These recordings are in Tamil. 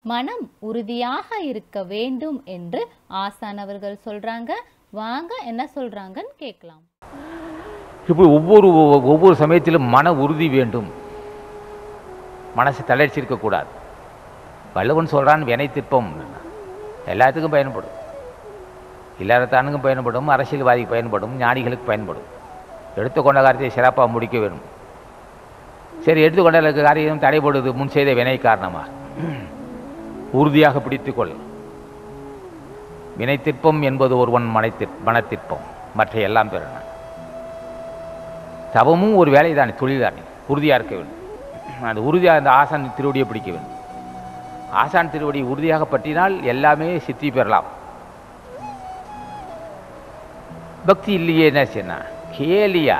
மனம் உறுதியாக இருக்க வேண்டும் என்று ஆசான் அவர்கள் சொல்றாங்க. வாங்க என்ன சொல்றாங்கன்னு கேட்கலாம். இப்போ ஒவ்வொரு சமயத்திலும் மன உறுதி வேண்டும். மனசு தளர்ச்சி இருக்கக்கூடாது. வள்ளுவன் சொல்கிறான் வினை திற்பம் எல்லாத்துக்கும் பயன்படும். இல்லாதத்தானுக்கும் பயன்படும், அரசியல்வாதிக்கு பயன்படும், ஞானிகளுக்கு பயன்படும். எடுத்துக்கொண்ட காரியத்தை சிறப்பாக முடிக்க வேண்டும். சரி, எடுத்துக்கொண்ட காரியம் தடைபடுவது முன் செய்த வினை காரணமாக உறுதியாக பிடித்துக்கொள். வினை திற்பம் என்பது ஒருவன் மனத்திற்பம், மற்ற எல்லாம் பெறன. தவமும் ஒரு வேலை தானே, தொழில் தானே. உறுதியாக இருக்க வேண்டும். அந்த உறுதியாக அந்த ஆசான் திருவடியை பிடிக்க வேண்டும். ஆசான் திருவடி உறுதியாக பற்றினால் எல்லாமே சித்தி பெறலாம். பக்தி இல்லையே என்ன செய்ய கேலியா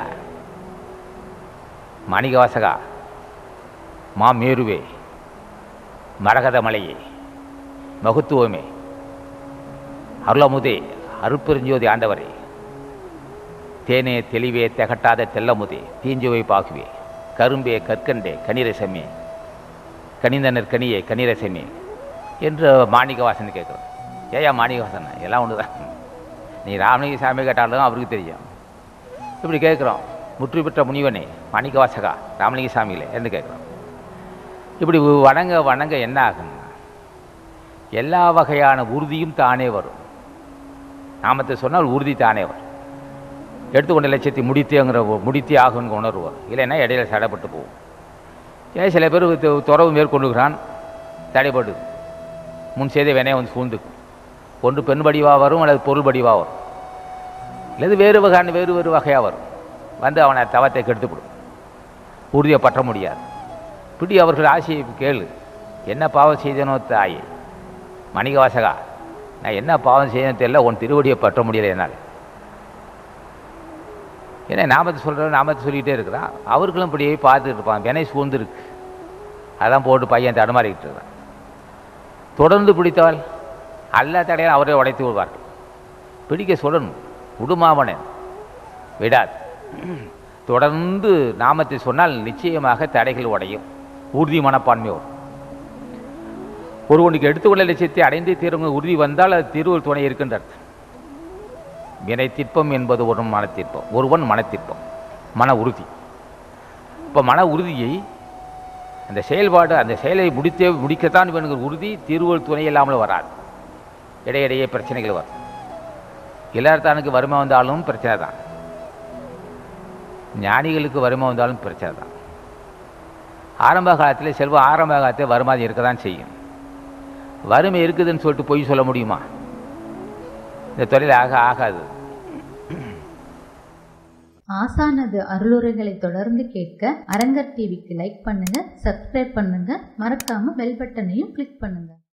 மாணிகவாசகா, மாமேருவே, மரகத மலையே, மகத்துவமே, அருளமுதே, அருட்பெருஞ்சோதி ஆண்டவரே, தேனே தெளிவே திகட்டாத தெல்லமுதே, தீஞ்சுவை பாகுவே, கரும்பே கற்கண்டே கனிரசமே, கனிந்தனர் கனியே கனிரசமே என்று மாணிகவாசன் கேட்குறோம். ஏயா மாணிகவாசன் எல்லாம் ஒன்று தான். நீ ராமலிங்க சாமி கேட்டாலும் அவருக்கு தெரியும். இப்படி கேட்குறோம். முற்று பெற்ற முனிவனே மாணிகவாசகா ராமலிங்க சாமியில் என்று கேட்குறோம். இப்படி வணங்க வணங்க என்ன ஆகும்? எல்லா வகையான உறுதியும் தானே வரும். நாமத்தை சொன்னால் உறுதி தானே வரும். எடுத்துக்கொண்ட லட்சியத்தை முடித்தே ஆகுங்கிற உணர்வு வரும். இல்லைன்னா இடையில தடைப்பட்டு போகும். ஏன் சில பேர் துறவு மேற்கொண்டுகிறான், தடைப்பட்டு முன் செய்த வினையை வந்து சூழ்ந்துக்கும். ஒன்று பெண் வடிவாக வரும், அல்லது பொருள் வடிவாக வரும், அல்லது வேறு வகையாக வரும். வந்து அவனை தவத்தை கெடுத்துவிடும். உறுதியை பற்ற முடியாது. பிடி அவர்கள் ஆசையை கேளு. என்ன பாவம் செய்தனோ தாயே மணிகவாசகா, நான் என்ன பாவம் செய்யணும் தெரியல, உன் திருவடியை பற்ற முடியலை என்னால். ஏன்னா நாமத்தை சொல்கிறோம், நாமத்தை சொல்லிக்கிட்டே இருக்கிறான். அவர்களும் இப்படியே பார்த்துட்டு இருப்பான். வினை சூழ்ந்துருக்கு, அதான் போட்டு பையன் தடுமாறிக்கிட்டு இருக்கிறான். தொடர்ந்து பிடித்தவள் அல்ல தடையால் அவரை உடைத்து விடுவார்கள். பிடிக்க சொல்லணும், விடுமாவனன் விடாது. தொடர்ந்து நாமத்தை சொன்னால் நிச்சயமாக தடைகள் உடையும், உறுதி மனப்பான்மை வரும். ஒருவனுக்கு எடுத்துக்கொள்ள லட்சியத்தை அடைந்தே தீர்வு உறுதி வந்தால் அது திருவள் துணை இருக்கின்ற அர்த்தம். வினை திற்பம் என்பது ஒருவன் மனத்திற்பம், மன உறுதி. இப்போ மன உறுதியை அந்த செயல்பாடு, அந்த செயலை முடிக்கத்தான் வேணுங்கிற உறுதி திருவள் துணை இல்லாமல் வராது. இடையிடையே பிரச்சனைகள் வரும். எல்லாத்தானுக்கு வறுமை வந்தாலும் பிரச்சனை தான், ஞானிகளுக்கு வறுமை வந்தாலும் பிரச்சனை தான். ஆரம்ப காலத்தில் செல்வம், ஆரம்ப காலத்தில் வருமானம் இருக்க தான் செய்யும். வறுமை இருக்குதுன்னு சொல்லிட்டு பொய் சொல்ல முடியுமா? இந்த தொழில் ஆகாது. ஆசானது அருளுரைகளை தொடர்ந்து கேட்க அரங்கர் டிவிக்கு லைக் பண்ணுங்க, சப்ஸ்கிரைப் பண்ணுங்க, மறக்காம பெல் பட்டனையும் கிளிக் பண்ணுங்க.